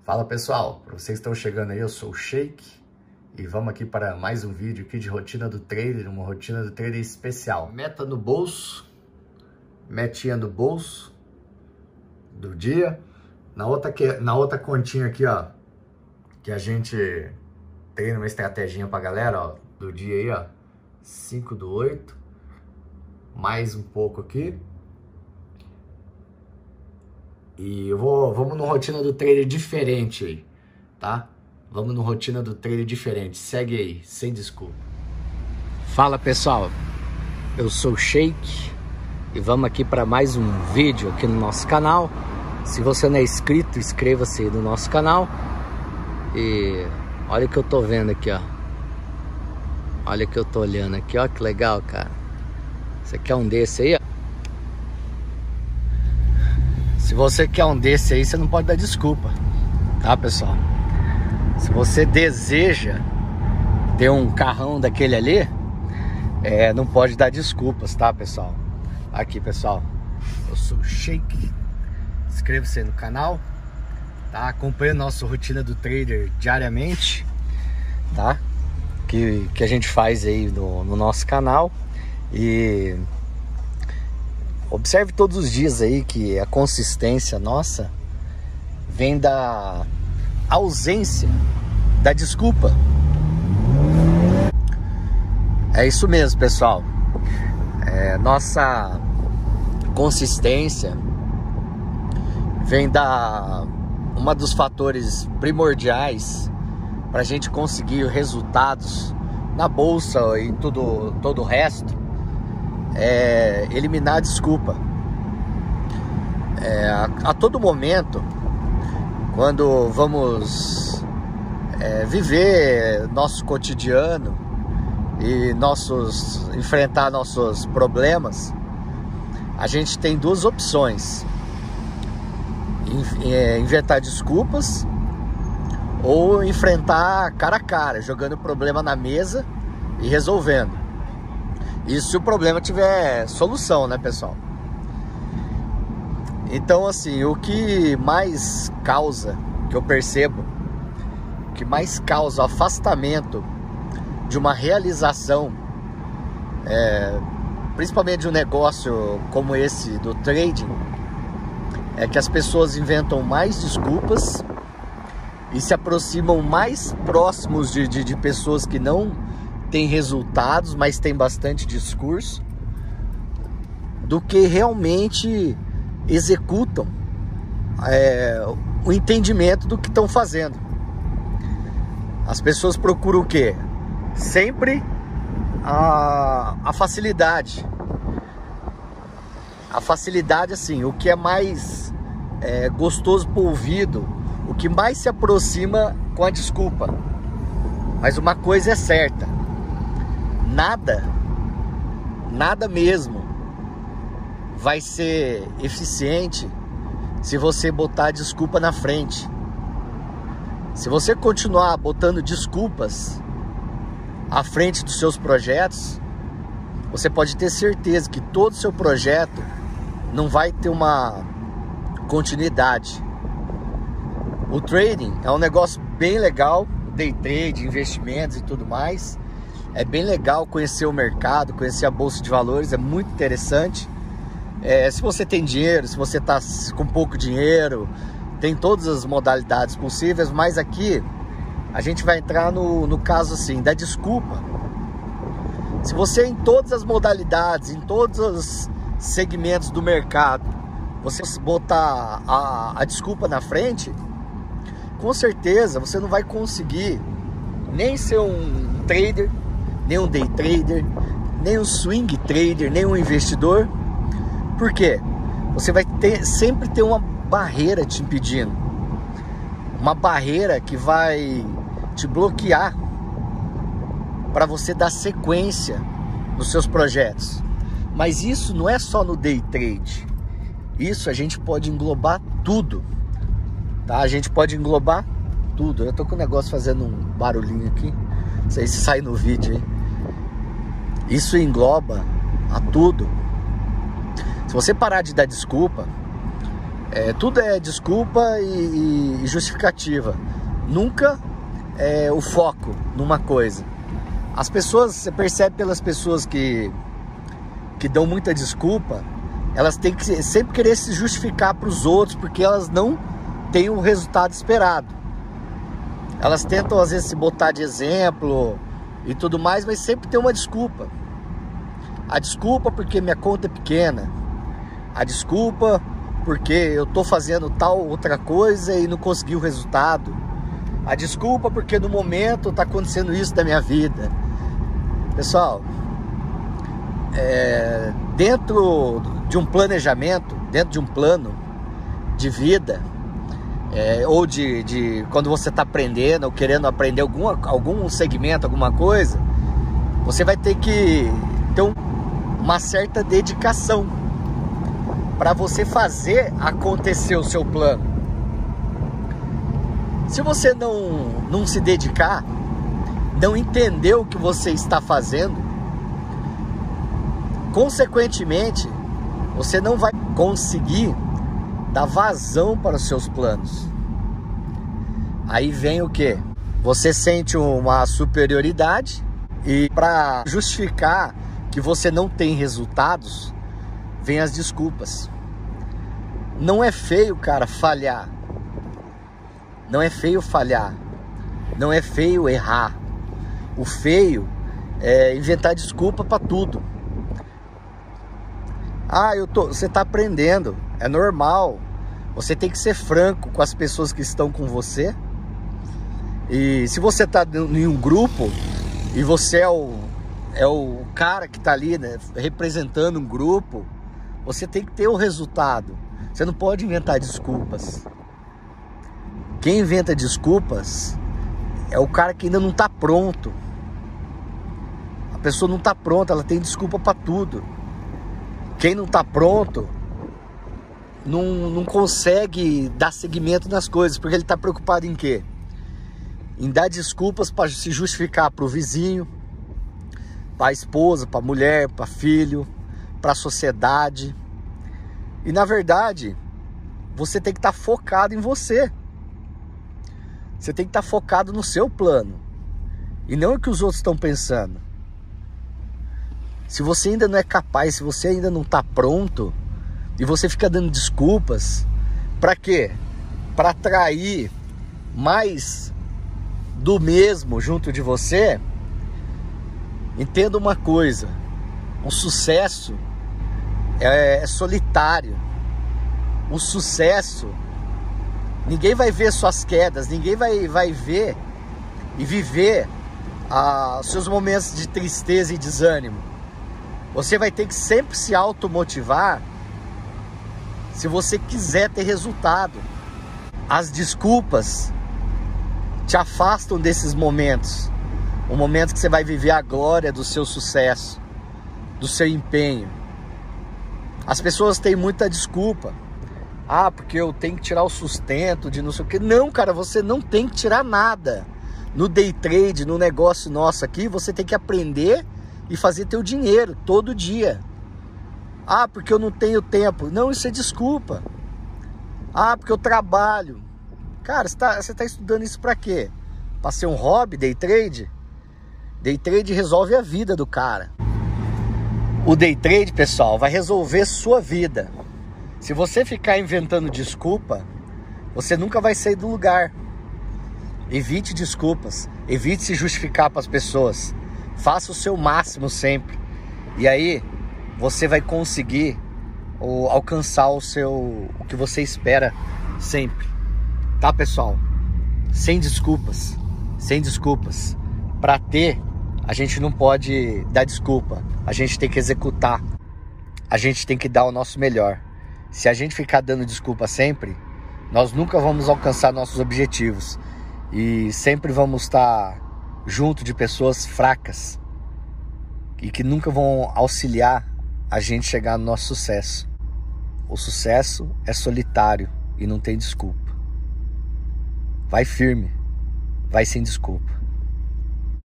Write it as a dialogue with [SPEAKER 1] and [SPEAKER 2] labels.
[SPEAKER 1] Fala pessoal, para vocês que estão chegando aí, eu sou o Sheik e vamos aqui para mais um vídeo aqui de rotina do trader, uma rotina do trader especial. Meta no bolso, metinha no bolso do dia. Na outra continha aqui, ó, que a gente treina uma estratégia pra galera, ó, do dia aí, ó, 5/8, mais um pouco aqui. E vamos numa rotina do trader diferente aí, tá? Vamos numa rotina do trader diferente. Segue aí, sem desculpa. Fala pessoal, eu sou o Sheik e vamos aqui para mais um vídeo aqui no nosso canal. Se você não é inscrito, inscreva-se aí no nosso canal. E olha o que eu tô vendo aqui, ó. Olha o que eu tô olhando aqui, ó, que legal, cara. Você quer um desse aí, ó? Se você quer um desse aí, você não pode dar desculpa, tá, pessoal? Se você deseja ter um carrão daquele ali, não pode dar desculpas, tá, pessoal? Aqui, pessoal, eu sou o Sheik. Inscreva-se aí no canal, tá? Acompanhe a nossa rotina do trader diariamente, tá? Que a gente faz aí no nosso canal. E observe todos os dias aí que a consistência nossa vem da ausência da desculpa. É isso mesmo, pessoal. Nossa consistência vem uma dos fatores primordiais para a gente conseguir resultados na bolsa e todo o resto. Eliminar a desculpa. A todo momento, quando vamos viver nosso cotidiano e enfrentar nossos problemas, a gente tem duas opções: inventar desculpas ou enfrentar cara a cara, jogando o problema na mesa e resolvendo. Isso se o problema tiver solução, né, pessoal? Então, assim, o que mais causa, que eu percebo, o que mais causa afastamento de uma realização, principalmente de um negócio como esse do trading, é que as pessoas inventam mais desculpas e se aproximam mais próximos de pessoas que não têm resultados, mas têm bastante discurso, do que realmente executam o entendimento do que estão fazendo. As pessoas procuram o quê? Sempre a facilidade. A facilidade, assim, o que é mais gostoso para o ouvido, o que mais se aproxima com a desculpa. Mas uma coisa é certa: nada mesmo vai ser eficiente se você botar a desculpa na frente. Se você continuar botando desculpas à frente dos seus projetos, você pode ter certeza que todo o seu projeto não vai ter uma continuidade. O trading é um negócio bem legal, day trade, investimentos e tudo mais. É bem legal conhecer o mercado, conhecer a bolsa de valores, é muito interessante. Se você tem dinheiro, se você está com pouco dinheiro, tem todas as modalidades possíveis, mas aqui a gente vai entrar no caso assim, da desculpa. Se você, em todas as modalidades, em todos os segmentos do mercado, você botar a desculpa na frente, com certeza você não vai conseguir nem ser um trader, nem um day trader, nem um swing trader, nem um investidor. Por quê? Você vai sempre ter uma barreira te impedindo, uma barreira que vai te bloquear para você dar sequência nos seus projetos. Mas isso não é só no day trade. Isso a gente pode englobar tudo, tá? A gente pode englobar tudo. Eu tô com o negócio fazendo um barulhinho aqui, não sei se sai no vídeo aí. Isso engloba a tudo. Se você parar de dar desculpa, Tudo é desculpa e justificativa. Nunca é o foco numa coisa. As pessoas, você percebe pelas pessoas que dão muita desculpa, elas têm que sempre querer se justificar para os outros, porque elas não têm o resultado esperado. Elas tentam às vezes se botar de exemplo e tudo mais, mas sempre tem uma desculpa. A desculpa porque minha conta é pequena. A desculpa porque eu tô fazendo tal outra coisa e não consegui o resultado. A desculpa porque no momento tá acontecendo isso da minha vida. Pessoal, dentro de um planejamento, dentro de um plano de vida, ou de quando você está aprendendo ou querendo aprender algum segmento, alguma coisa, você vai ter que ter uma certa dedicação para você fazer acontecer o seu plano. Se você não se dedicar, não entender o que você está fazendo, consequentemente, você não vai conseguir dar vazão para os seus planos. Aí vem o quê? Você sente uma superioridade e para justificar que você não tem resultados, vem as desculpas. Não é feio, cara, falhar. Não é feio falhar. Não é feio errar. O feio é inventar desculpa para tudo. Você está aprendendo, é normal. Você tem que ser franco com as pessoas que estão com você. E se você está em um grupo e você é o cara que está ali, né, representando um grupo, você tem que ter o resultado. Você não pode inventar desculpas. Quem inventa desculpas é o cara que ainda não está pronto. A pessoa não está pronta, ela tem desculpa para tudo. Quem não está pronto não consegue dar seguimento nas coisas, porque ele está preocupado em quê? Em dar desculpas para se justificar para o vizinho, para a esposa, para a mulher, para filho, para a sociedade. E na verdade, você tem que estar focado em você. Você tem que estar focado no seu plano e não o que os outros estão pensando. Se você ainda não é capaz, se você ainda não está pronto e você fica dando desculpas, para quê? Para atrair mais do mesmo junto de você. Entenda uma coisa: o sucesso é solitário. O sucesso, ninguém vai ver suas quedas, ninguém vai ver e viver seus momentos de tristeza e desânimo. Você vai ter que sempre se automotivar se você quiser ter resultado. As desculpas te afastam desses momentos. O momento que você vai viver a glória do seu sucesso, do seu empenho. As pessoas têm muita desculpa. Porque eu tenho que tirar o sustento de não sei o que. Não, cara, você não tem que tirar nada. No day trade, no negócio nosso aqui, você tem que aprender e fazer teu dinheiro todo dia. Porque eu não tenho tempo. Não, isso é desculpa. Porque eu trabalho. Cara, você tá estudando isso pra quê? Pra ser um hobby, day trade? Day trade resolve a vida do cara. O day trade, pessoal, vai resolver sua vida. Se você ficar inventando desculpa, você nunca vai sair do lugar. Evite desculpas. Evite se justificar para as pessoas. Faça o seu máximo sempre. E aí, você vai conseguir alcançar o que você espera sempre. Tá, pessoal? Sem desculpas. Sem desculpas. Para ter, a gente não pode dar desculpa. A gente tem que executar. A gente tem que dar o nosso melhor. Se a gente ficar dando desculpa sempre, nós nunca vamos alcançar nossos objetivos. E sempre vamos estar junto de pessoas fracas e que nunca vão auxiliar a gente chegar no nosso sucesso. O sucesso é solitário e não tem desculpa. Vai firme, vai sem desculpa.